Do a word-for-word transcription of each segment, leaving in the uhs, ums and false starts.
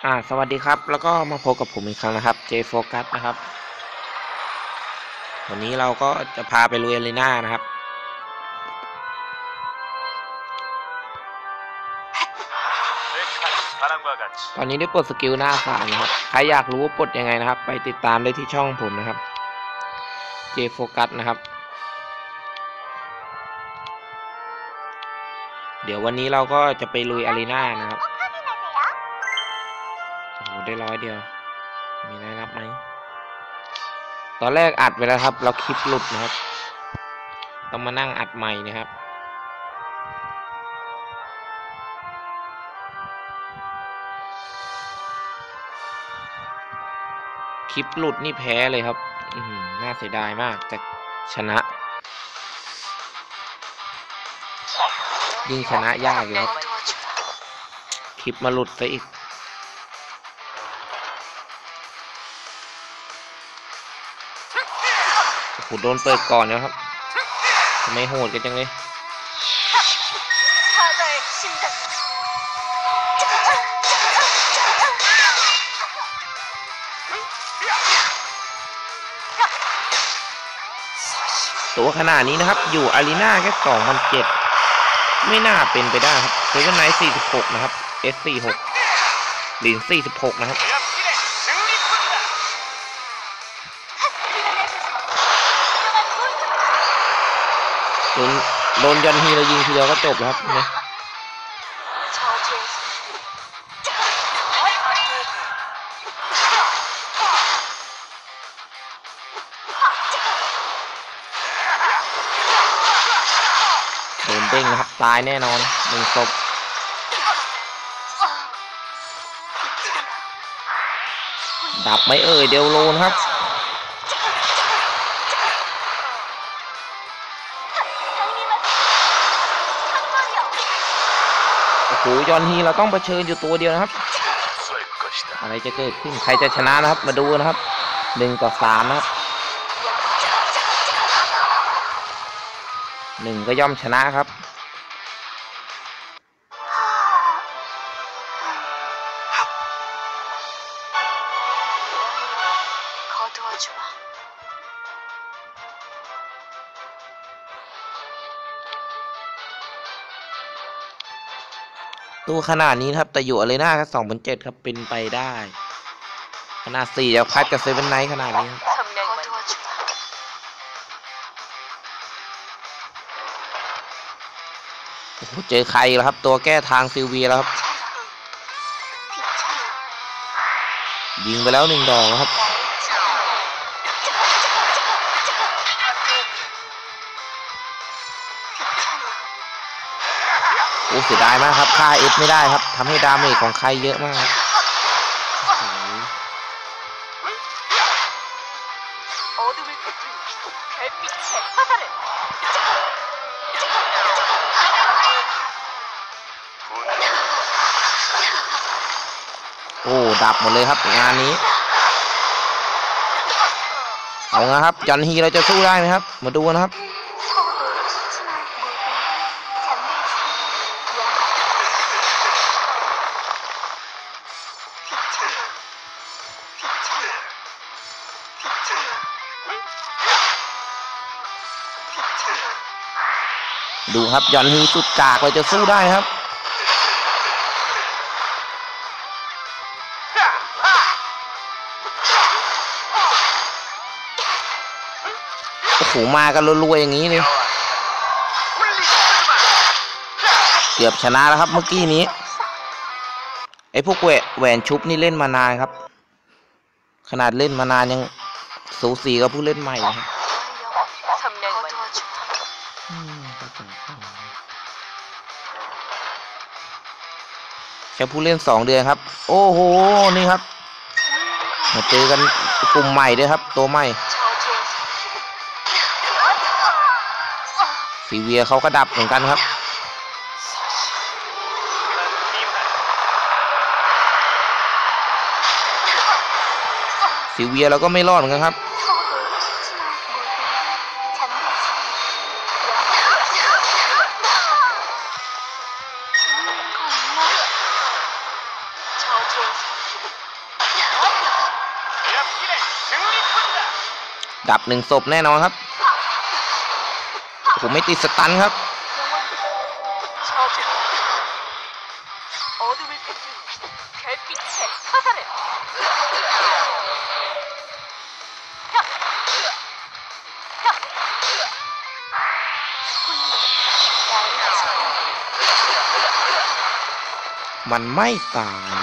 อ่าสวัสดีครับแล้วก็มาพบกับผมอีกครั้งนะครับ J Focus นะครับวันนี้เราก็จะพาไปลุยอารีนานะครับตอนนี้ได้ปลดสกิลหน้าสามนะครับใครอยากรู้ว่าปลดยังไงนะครับไปติดตามได้ที่ช่องผมนะครับ J Focus นะครับเดี๋ยววันนี้เราก็จะไปลุยอารีนานะครับโอ้โหได้ร้อยเดียวมีอะไรรับไหมตอนแรกอัดไปแล้วครับเราคลิปหลุดนะครับต้องมานั่งอัดใหม่นะครับคลิปหลุดนี่แพ้เลยครับอืมน่าเสียดายมากแต่ชนะยิ่งชนะยากอยู่ครับคลิปมาหลุดซะอีกโอ้โหโดนเปิดก่อนนะครับทำไมโหดกันจังเลยตัวขนาดนี้นะครับอยู่อารีนาแค่สองพันเจ็ดไม่น่าเป็นไปได้ครับเซเว่นไนท์สี่สิบหกนะครับ เอส สี่สิบหกหลินสี่สิบหกนะครับโดนโดนยันฮีเรายิงทีเดียวก็จบแล้วครับเนี่ยโดนเด้งนะครับตายแน่นอนหนึ่งศพดับไม่เอ่ยเดลโลนครับโอ้โหยอนฮีเราต้องเผชิญอยู่ตัวเดียวนะครับอะไรจะเกิดขึ้นใครจะชนะนะครับมาดูนะครับหนึ่งต่อสามนะครับหนึ่งก็ย่อมชนะครับตัวขนาดนี้ครับแต่อยู่อารีนาแค่สองพันเจ็ดครับเป็นไปได้ขนาดสี่จะพัดกับเซเว่นไนท์ขนาดนี้ครับโอ้โหเจอใครแล้วครับตัวแก้ทางซิลเวียแล้วครับยิงไปแล้วหนึ่งดอกแล้วครับโอ้เสียดายมากครับค่าเอฟไม่ได้ครับทำให้ดาเมจของใครเยอะมากโอ้ดับหมดเลยครับงานนี้เอาละครับยันฮีเราจะสู้ได้ไหมครับมาดูนะครับดูครับยอนฮีสุดกากเลยจะสู้ได้ครับโอ้โหมากันรัวๆอย่างนี้เลยเกือบชนะแล้วครับเมื่อกี้นี้ไอ้พวกแหวนชุบนี่เล่นมานานครับขนาดเล่นมานานยังสูสีกับผู้เล่นใหม่นะครับแค่ผู้เล่นสองเดือนครับโอ้โหนี่ครับมาเจอกันกลุ่มใหม่ด้วยครับตัวใหม่ซีเวียเขาก็ดับเหมือนกันครับซีเวียเราก็ไม่รอดเหมือนกันครับดับหนึ่งศพแน่นอนครับผมไม่ติดสตันครับมันไม่ตาย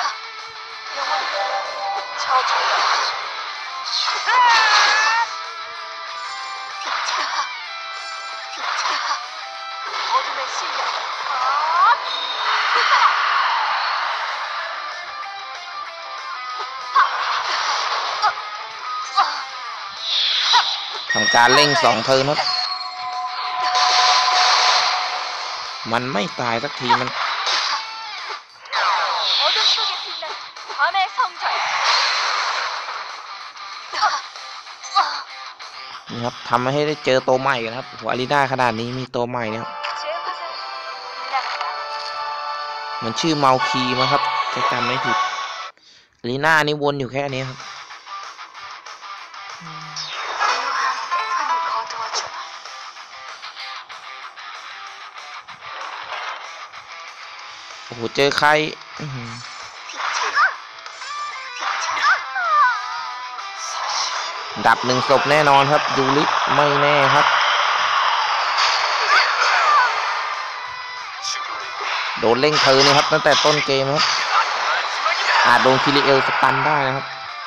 ทำการเร่งสองเทิร์นครับมันไม่ตายสักทีมันนี่ครับทำให้ได้เจอตัวใหม่กันครับหัวอารีนาขนาดนี้มีตัวใหม่นะครับมันชื่อเมาคีมั้งครับจะจำไม่ผิดอารีนานี่วนอยู่แค่นี้ครับโอ้โหเจอใครดับหนึ่งศพแน่นอนครับยูริไม่แน่ครับโดนเล่งเธอนะครับตั้งแต่ต้นเกมครับอาจโดนคิริเอลสตันได้นะครับ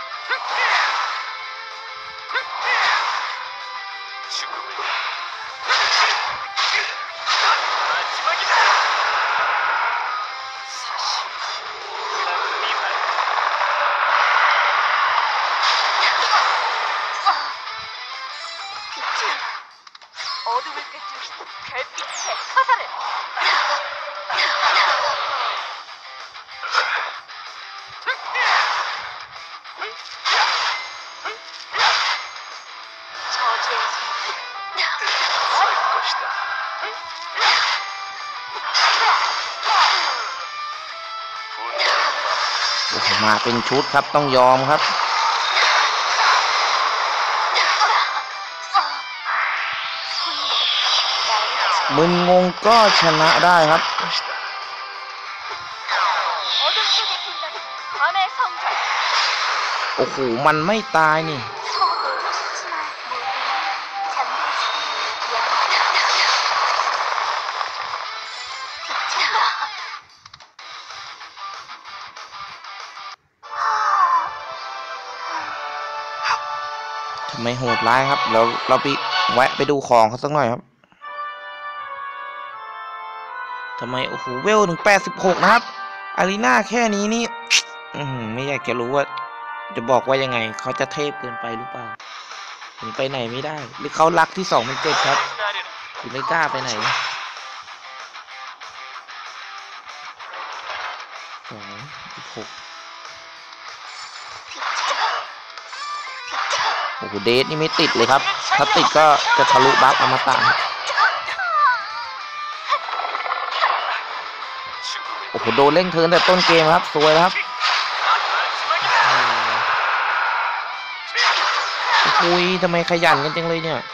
มาเป็นชุดครับต้องยอมครับมึนงงก็ชนะได้ครับโอ้โหมันไม่ตายนี่ทำไมโหดร้ายครับเราเราไปแวะไปดูของเขาสักหน่อยครับทำไมโอ้โหเวลถึงแปดสิบหกนะครับอารีนาแค่นี้นี่ไม่อยากจะรู้ว่าจะบอกว่ายังไงเขาจะเทพเกินไปหรือเปล่าถึงไปไหนไม่ได้หรือเขารักที่สองเป็นเจ็ดครับถึงไม่กล้าไปไหนสองสิบหกโอ้โหเดทนี่ไม่ติดเลยครับถ้าติดก็จะทะลุบัฟอมตะโอ้โหโดนเล่งเทิร์นแต่ต้นเกมครับสวยครับคุยทำไมขยันกันจังเลยเนี่ย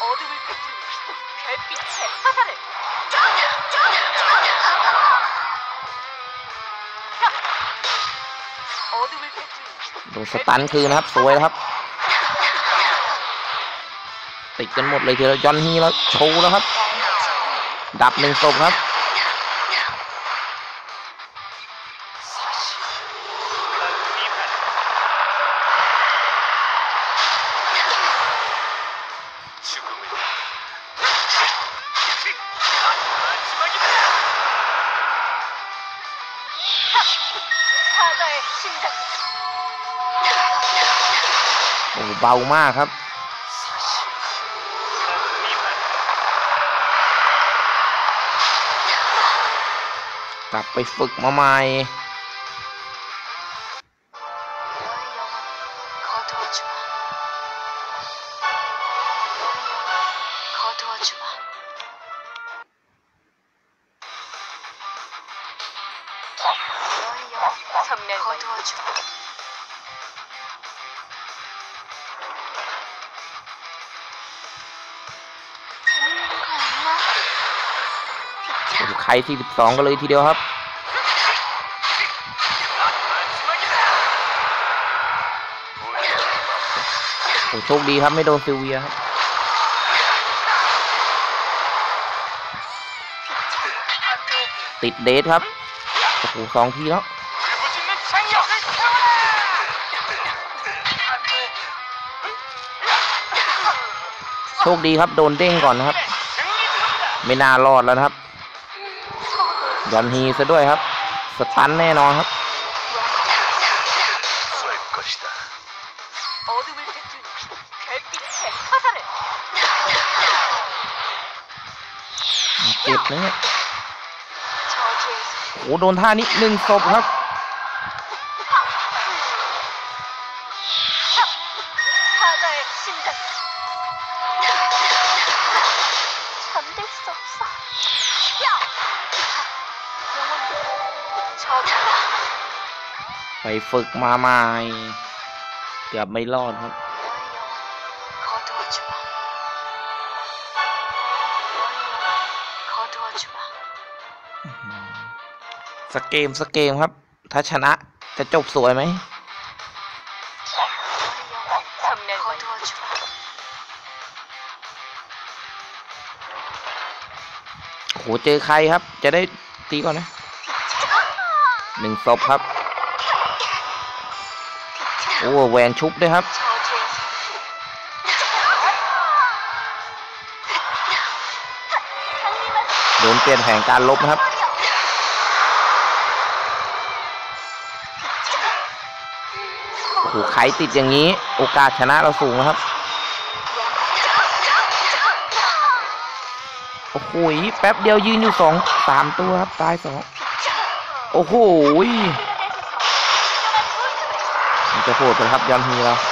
โดนสตันคืนนะครับสวยครับติดกันหมดเลยทีเดียวยอนฮีแล้วโชว์แล้วครับดับหนึ่งศพครับโอ้เบามากครับกลับไปฝึกมาใหม่ใครที่สิบสองกันเลยทีเดียวครับโอ้โชคดีครับไม่โดนซิลเวียครับติดเดทครับโอ้โหสองทีแล้วโชคดีครับโดนเด้งก่อนนะครับไม่น่ารอดแล้วนะครับยอนฮีซะด้วยครับสตันแน่นอนครับเจ็บนะเนี่ยโอ้โดนท่านี้หนึ่งศพครับไปฝึกมาใหม่เกือบไม่รอดครับสเกมสเกมครับถ้าชนะจะจบสวยไหมโอ้โหเจอใครครับจะได้ตีก่อนนะหนึ่งศพครับโอ้แหวนชุบด้วยครับโดนเปลี่ยนแผนการลบนะครับโอ้โหใครติดอย่างนี้โอกาสชนะเราสูงนะครับโอ้โหแป๊บเดียวยืนอยู่สองสามตัวครับตายสองโอ้โหมันจะโหดไปครับยอนฮีเรา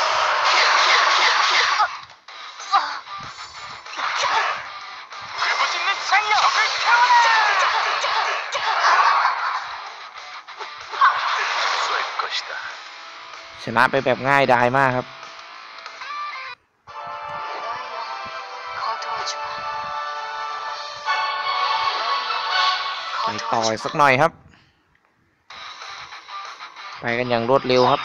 ชนะไปแบบง่ายดายมากครับไปต่อยสักหน่อยครับไปกันอย่างรวดเร็วครับ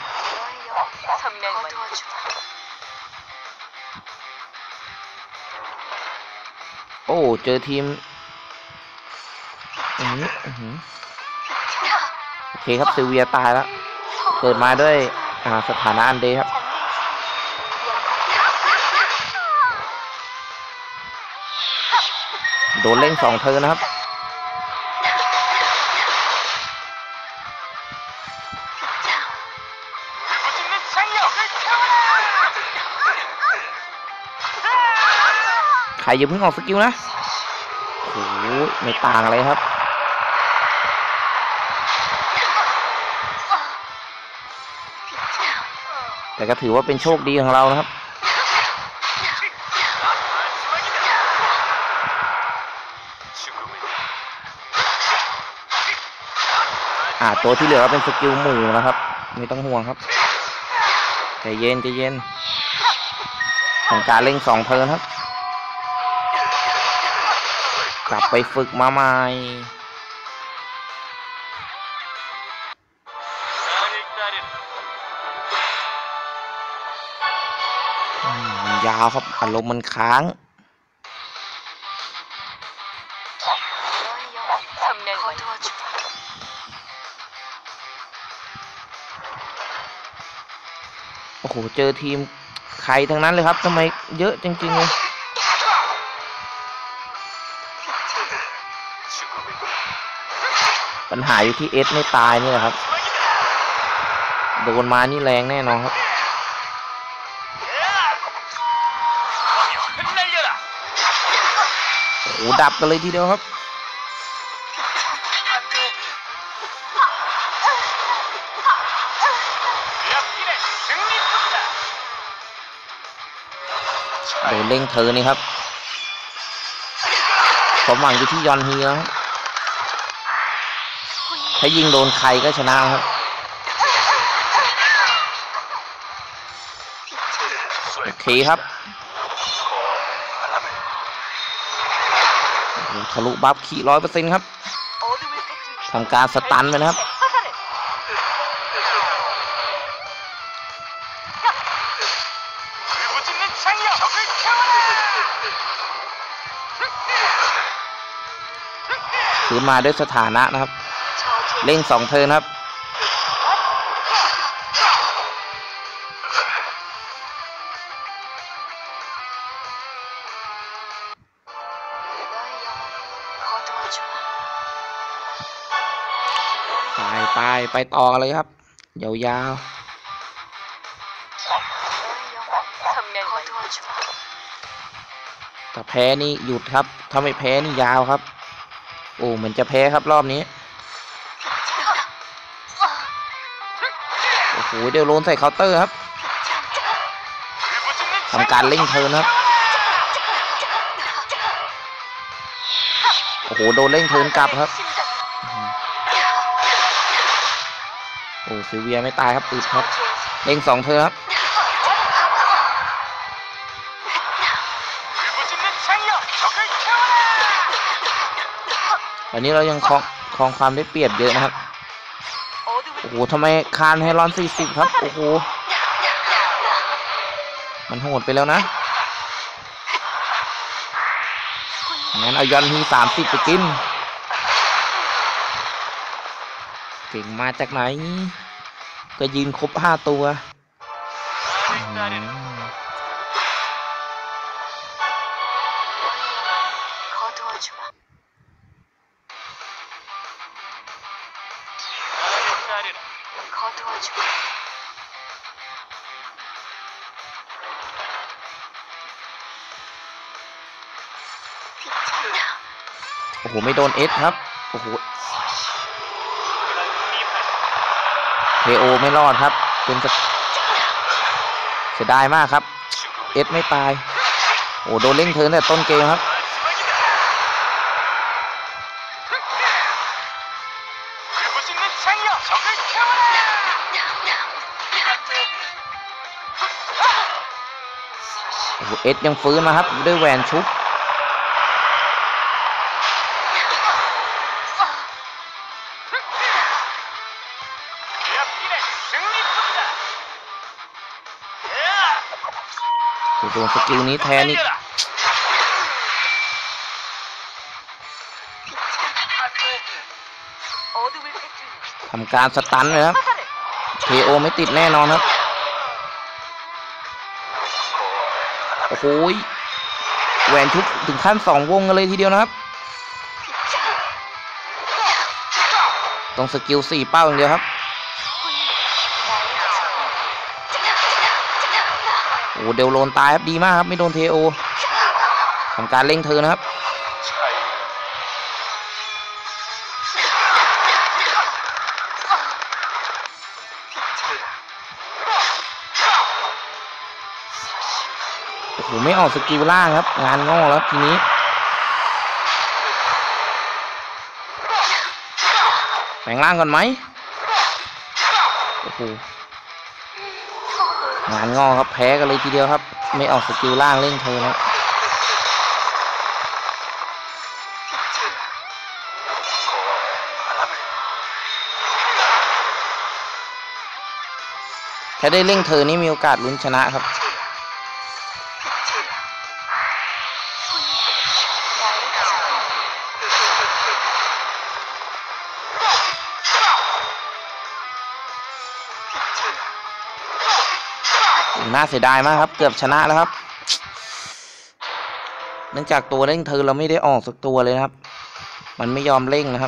โอ้เจอทีมอือโอเคครับซิลเวียตายแล้วเกิดมาด้วยสถานะอันเดครับโดนเล่งสองเธอนะครับใครอย่าเพิ่งออกสกิลนะโอ้โหไม่ต่างอะไรครับแต่ก็ถือว่าเป็นโชคดีของเรานะครับอ่าตัวที่เหลือเป็นสกิลหมู่นะครับไม่ต้องห่วงครับใจเย็นใจเย็นของการเล่งสองเทิร์นครับกลับไปฝึกมาใหม่มันยาวครับอารมณ์มันค้างโอ้โหเจอทีมใครทั้งนั้นเลยครับทำไมเยอะจริงๆเลยปัญหาอยู่ที่เอสไม่ตายนี่แหละครับโดนมานี่แรงแน่นอนครับโอ้โหดับกันเลยทีเดียวครับโดนเล่งเธอนี่ครับผมหวังอยู่ที่ยอนฮีแล้วถ้ายิงโดนใครก็ชนะครับเคครับทะลุบัฟขี่ร้อยเปอร์เซ็นต์ครับทำการสตันไปนะครับคืนมาด้วยสถานะนะครับเร่งสองเทิร์นครับไปไปไปต่อเลยครับยาวๆถ้าแพ้นี่หยุดครับถ้าไม่แพ้นี่ยาวครับโอ้เหมือนจะแพ้ครับรอบนี้โอ้โหเดี๋ยวโลนใส่เคาน์เตอร์ครับทำการเล่งเทิร์นครับโอ้โหโดนเล่งเทิร์นกลับครับโอ้ซิเวียไม่ตายครับอึดครับเล่งสองเทิร์นครับตอนนี้เรายังครองครองความได้เปรียบเยอะนะครับโอ้โหทำไมคานไฮรอนสี่สิบครับโอ้โหมันโหดไปแล้วนะงั้นเอายอนฮีสามสิบไปกินเก่งมาจากไหนก็ยืนครบห้าตัวโอ้โหไม่โดนเอสครับโอ้โหเคโอไม่รอดครับเป็นเสียดายมากครับเอสไม่ตายโอ้โดนเล่งเทิร์นแต่ต้นเกมครับโอ้โหเอสยังฟื้นมาครับด้วยแหวนชุบโดนสกิลนี้แทนนี่ทำการสตันเลยครับเคโอไม่ติดแน่นอนครับโอ้โหแหวนชุบถึงขั้นสองวงกันเลยทีเดียวนะครับต้องสกิลสี่เป้าอย่างเดียวครับโอ้เดลโลนตายครับดีมากครับไม่โดนเทโอทำการเล่งเธอนะครับโอ้โหไม่ออกสกิลล่างครับงานงอแล้วทีนี้แปลงล่างก่อนไหมโอ้โหงานงอครับแพ้กันเลยทีเดียวครับไม่ออกสกิลล่างเล่นเธอนะถ้าได้เล่งเธอนี่มีโอกาสลุ้นชนะครับน่าเสียดายมากครับเกือบชนะแล้วครับเนื่องจากตัวเร่งเธอเราไม่ได้ออกสักตัวเลยนะครับมันไม่ยอมเร่งนะครับ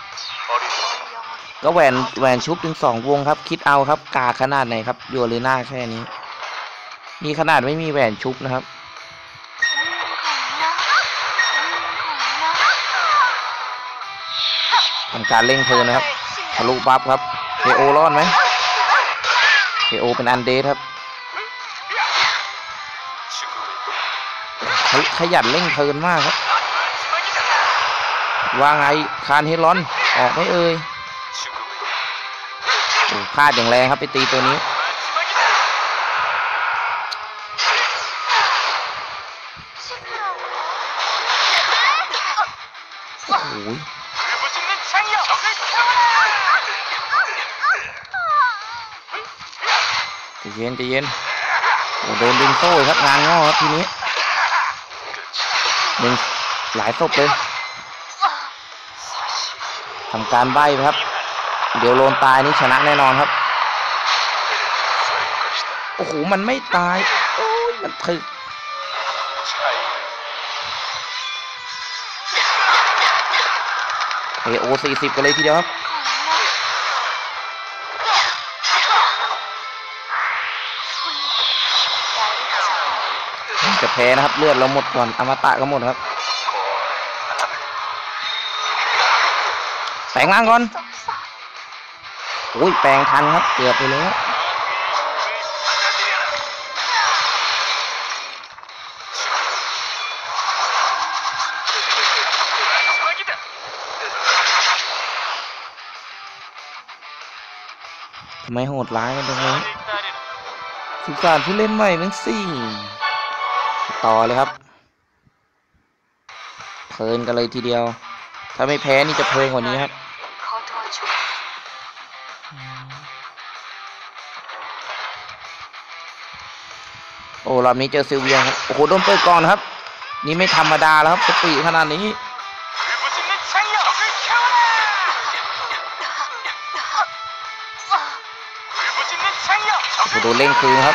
ก็แหวนแหวนชุบถึงสองวงครับคิดเอาครับกาขนาดไหนครับโยเลน่าแค่นี้มีขนาดไม่มีแหวนชุบนะครับทำการเร่งเธอนะครับทะลุบัฟครับเคโอรอดไหมเคโอเป็นอันเดทครับขยันเร่งเทิร์นมากครับว่าไงคานเฮลอนออกไม่เอ่ยโอ้พลาดอย่างแรงครับไปตีตัวนี้ใจเย็นใจเย็นโอ้โดนดึงโซ่ครับงานงอครับทีนี้ดึงหลายศพเลยทำการใบ้ครับเดี๋ยวโลนตายนี่ชนะแน่นอนครับโอ้โหมันไม่ตายโอ้ยมันถึกเอโอสี่สิบกันเลยทีเดียวครับจะแพ้นะครับเลือดเราหมดก่อนอมตะก็หมดครับแปลงร่างก่อนโอ้ยแปลงทันครับเกือบไปแล้วทำไมโหดร้ายกันตรงนี้สุสานผู้เล่นใหม่นั่นสิต่อเลยครับเพลินกันเลยทีเดียวถ้าไม่แพ้นี่จะเพลินกว่านี้ครับโอ้รอบนี้เจอซิลเวียครับโอ้โหโดนเปิดก่อนครับนี่ไม่ธรรมดาแล้วครับสปีดขนาดนี้โอ้โหโดนเล่งคืนครับ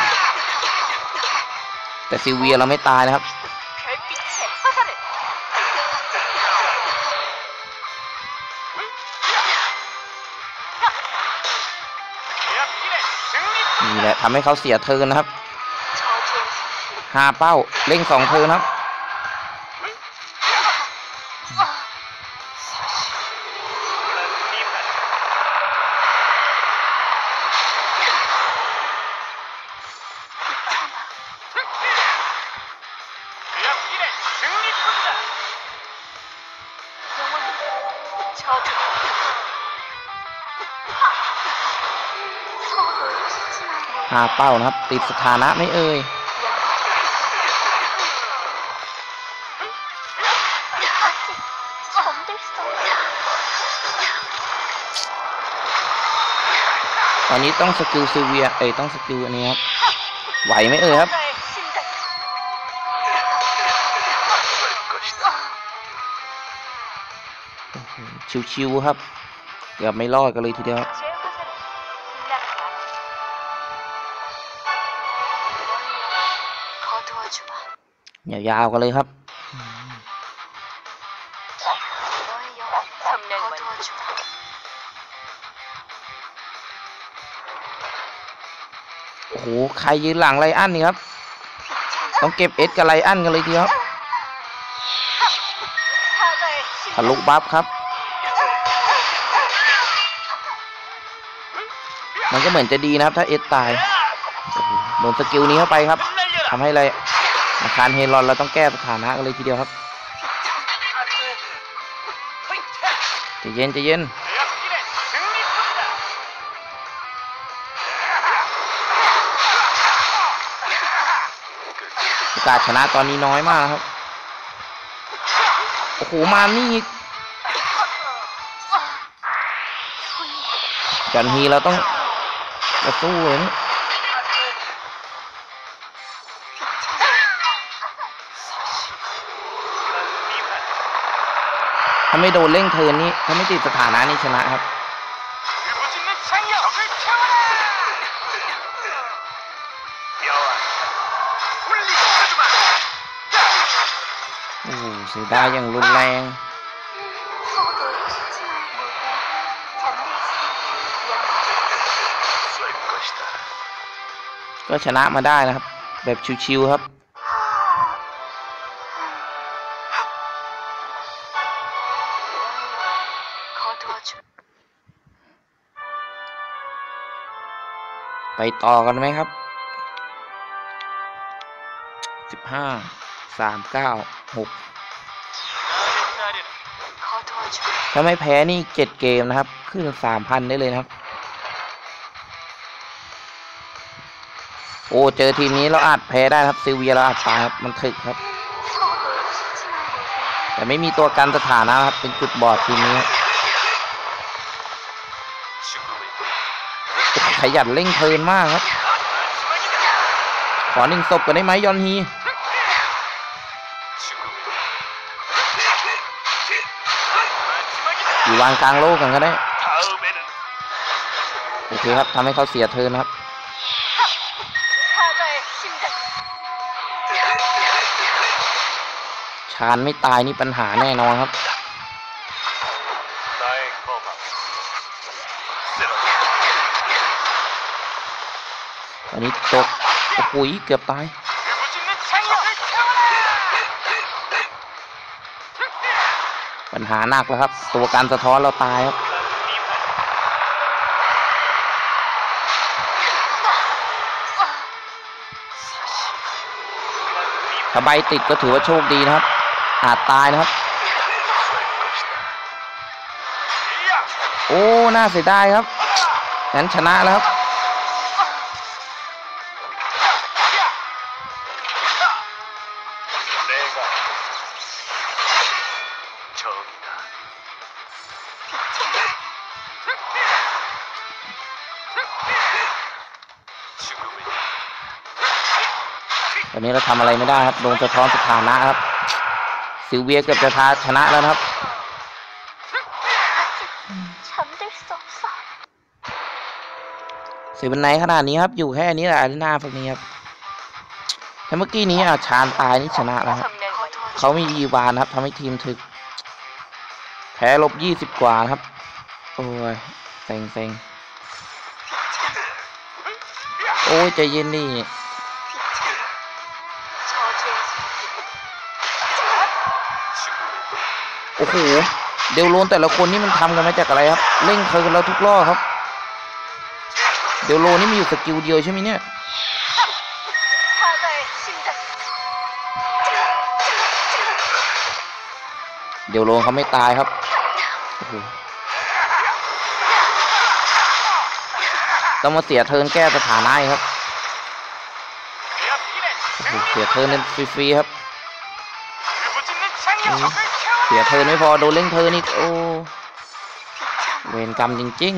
แต่ซิลเวียเราไม่ตายนะครับนี่แหละทำให้เขาเสียเทิร์นนะครับห้าเป้าเล่งสองเทิร์นครับห้าเป้านะครับติดสถานะไม่เอ่ยตอนนี้ต้องสกิลซิเวียเอ้ยต้องสกิลอันนี้ครับไหวไหมเอ่ยครับชิวๆครับเกือบไม่รอดกันเลยทีเดียวยาวๆกันเลยครับโอ้โหใครยืนหลังไลอันนี่ครับต้องเก็บเอสกับไลอันกันเลยทีเดียวทะลุบัฟครับมันก็เหมือนจะดีนะครับถ้าเอสตายโดนสกิลนี้เข้าไปครับทำให้อะไรอาคารเฮรอนเราต้องแก้สถานะกันเลยทีเดียวครับใจเย็นใจเย็นโอกาสชนะตอนนี้น้อยมากครับโอ้โหมานี่จันฮีเราต้องมาสู้เลยถ้าไม่โดนเร่งเทิร์นนี้ถ้าไม่ติดสถานะนี่ชนะครับโอ้เสียดายอย่างรุนแรงก็ชนะมาได้นะครับแบบชิวๆครับไปต่อกันไหมครับสิบห้าสามเก้าหกถ้าไม่แพ้นี่เจ็ดเกมนะครับขึ้นสามพันได้เลยนะครับโอ้เจอทีมนี้เราอาจแพ้ได้ครับซิลเวียเราอาจตายครับมันถึกครับแต่ไม่มีตัวกันสถานะครับเป็นจุดบอดทีนี้ขยันเร่งเพลินมากครับขอหนึ่งศพกันได้ไหมยอนฮีอยู่วางกลางโลกกันก็ได้โอเคครับทำให้เขาเสียเทิร์นครับชาญไม่ตายนี่ปัญหาแน่นอนครับอันนี้ตกโอ้โหเกือบตายปัญหาหนักแล้วครับตัวการสะท้อนเราตายครับถ้าใบติดก็ถือว่าโชคดีนะครับอาจตายนะครับโอ้น่าเสียดายครับงั้นชนะแล้วครับตอนนี้เราทำอะไรไม่ได้ครับโดนสะท้อนสถานะครับซิลเวียเกือบจะทาชนะแล้วครับเสียเป็นไหนขนาดนี้ครับอยู่แค่นี้แหละอารีนาฝั่งนี้ครับแต่เมื่อกี้นี้อ่ะชาญตายนี่ชนะแล้วครับเขามีอีวานครับทำให้ทีมถึกแพ้ลบยี่สิบกว่าครับโอ้ยเซ็งเซ็งโอ้ยใจเย็นดิโอ้โหเดลโลนแต่ละคนนี่มันทำกันมาจากอะไรครับเร่งเพลินเราทุกรอบครับเดลโลนี่มีอยู่สกิลเดียวใช่ไหมเนี่ยเดลโลเขาไม่ตายครับโอ้โหต้องมาเสียเทิร์นแก้สถานะครับโอ้โหเสียเทิร์นฟรีๆครับเสียเทิร์นไม่พอโดนเล่งเทิร์นอีกโอ้เวรกรรมจริง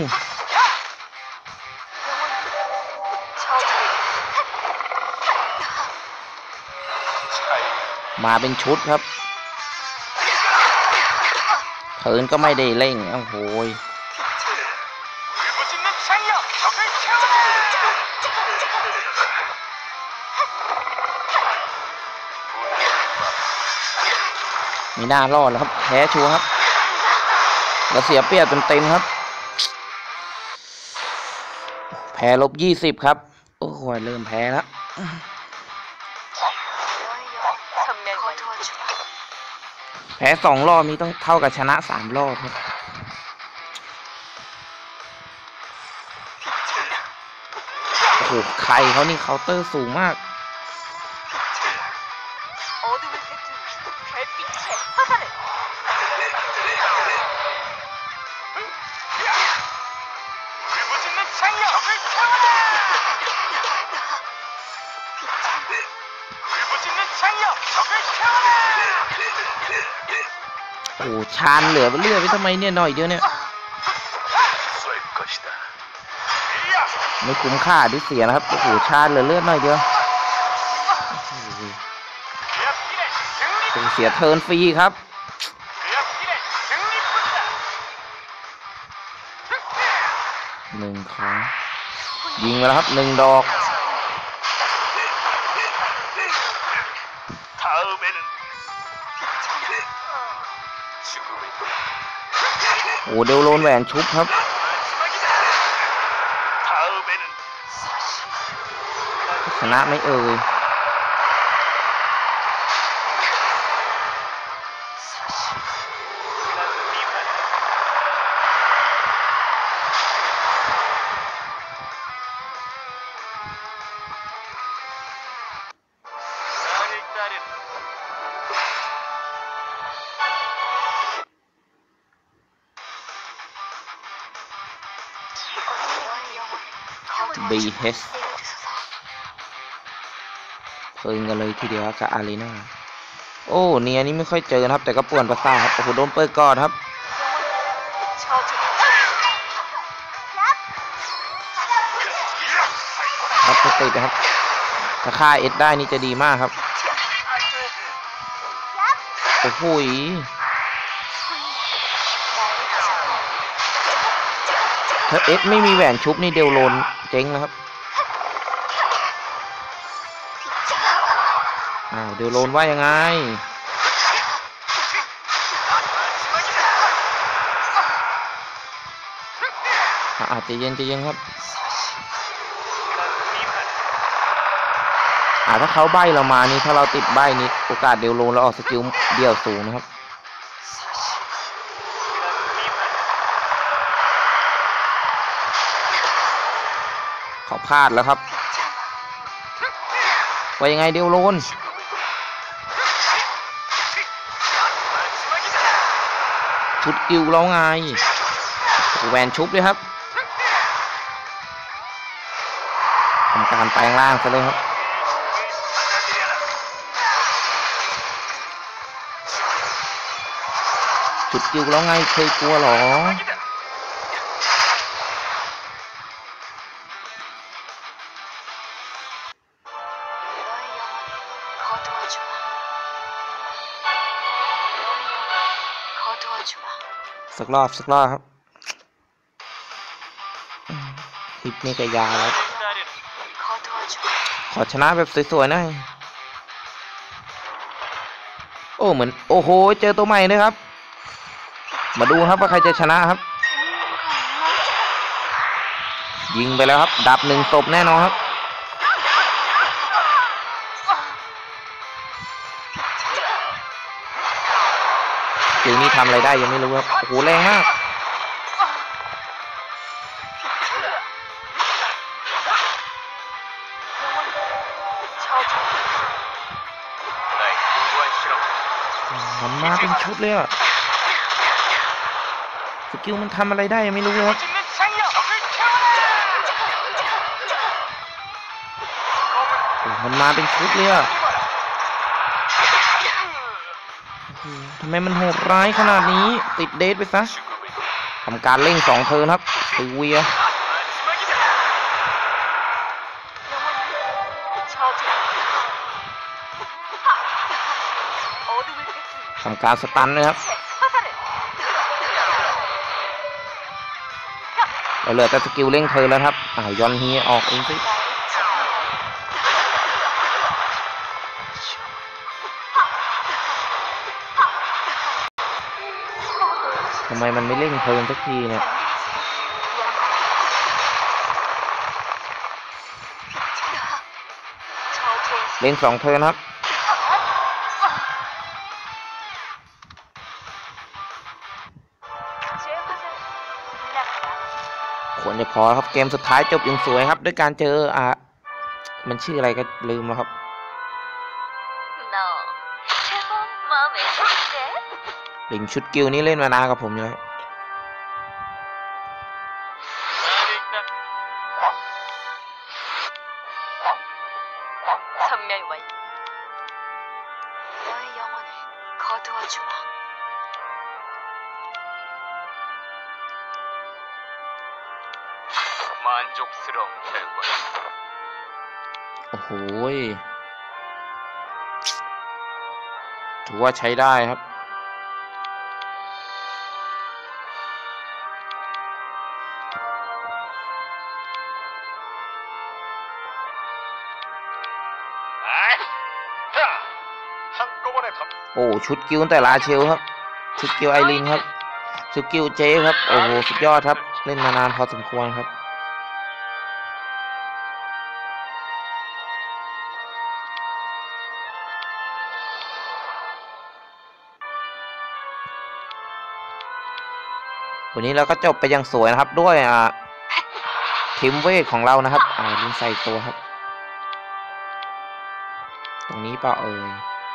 ๆมาเป็นชุดครับเทิร์นก็ไม่ได้เล่งโอ้โหมีหน้ารอดแล้วครับแพ้ชัวร์ครับเราเสียเปรียบเต็มๆครับแพ้ลบยี่สิบครับโอ้โหเริ่มแพ้แล้วแพ้สองรอบนี้ต้องเท่ากับชนะสามรอบครับโอ้โหใครเขานี่เคาน์เตอร์สูงมากโอ้ชานเหลือเลือดไปทำไมเนี่ยหน่อยเดียวเนี่ยไม่คุ้มค่าที่เสียนะครับโอ้โหชานเหลือเลือดหน่อยเดียวโอ้เสียเทิร์นฟรีครับหนึ่งครั้งยิงไปแล้วครับหนึ่งดอกโอ้เดลโลนแหวนชุบครับชนะไม่เอ่ยบี เอช เพลินกันเลยทีเดียวกับอารีนาโโอ้เนียนี่ไม่ค่อยเจอนะครับแต่ก็ป่วนประสาทครับโอ้โหโดนเปิดก่อนครับครับสตินะครับถ้าฆ่าเอสได้นี่จะดีมากครับโอ้โหถ้าเอสไม่มีแหวนชุบนี่เดวโลนเจ๊งนะครับอ้าวเดวโลนว่ายังไงอาจจะเย็นจะเย็นครับอ่าถ้าเขาใบเรามานี่ถ้าเราติดใบนี่โอกาสเดวโลนเราออกสกิลเดี่ยวสูงนะครับเขาพลาดแล้วครับว่ายังไงเดวโลนชุดกิวแล้วไงแหวนชุบเลยครับทำการแปลงร่างซะเลยครับชุดกิวแล้วไงเคยกลัวหรอสักรอบสักรอบครับคลิปนี้ก็ยาวแล้วขอชนะแบบสวยๆหน่อยโอ้เหมือนโอ้โหเจอตัวใหม่เลยครับมาดูครับว่าใครจะชนะครับยิงไปแล้วครับดับหนึ่งศพแน่นอนครับเกมนี้ทำอะไรได้ยังไม่รู้ครับโอ้โหแรงมากมันมาเป็นชุดเลยอะสกิลมันทำอะไรได้ยังไม่รู้เลยครับมันมาเป็นชุดเลยอะทำไมมันโหดร้ายขนาดนี้ติดเดทไปซะทำการเร่งสองเทิร์นครับตูเวียทำการสตันเลยครับเราเหลือแต่สกิลเร่งเทิร์นแล้วครับอ้าวยอนฮีออกเองสิทำไมมันไม่เร่งเทิร์นสักทีเนี่ยเร่งสองเทิร์นครับควรจะพอครับเกมสุดท้ายจบอย่างสวยครับด้วยการเจออ่ะมันชื่ออะไรก็ลืมแล้วครับลิงชุดกิลนี้เล่นมานานกับผมอยู่แล้วโอ้โหถือว่าใช้ได้ครับโอ้ชุดกิลแต่ลาเชลครับชุดกิลไอรินครับชุดกิลเจครับโอ้โหสุดยอดครับเล่นมานานพอสมควรครับวันนี้เราก็จบไปอย่างสวยนะครับด้วยอ่าทีมเวทของเรานะครับอ่าลิงใส่ตัวครับตรงนี้เปล่าเอ่ย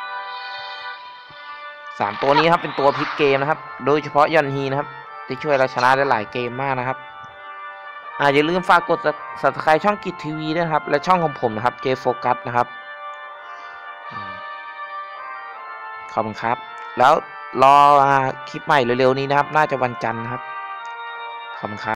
สามตัวนี้ครับเป็นตัวพลิกเกมนะครับโดยเฉพาะยอนฮีนะครับที่ช่วยเราชนะได้หลายเกมมากนะครับอ่าอย่าลืมฝากกด ซับสไครบ์ ช่องกิจทีวีด้วยนะครับและช่องของผมนะครับเจโฟกัสนะครับขอบคุณครับ แล้วรอคลิปใหม่เร็วๆนี้นะครับ น่าจะวันจันทร์นะครับขอบคุณครับ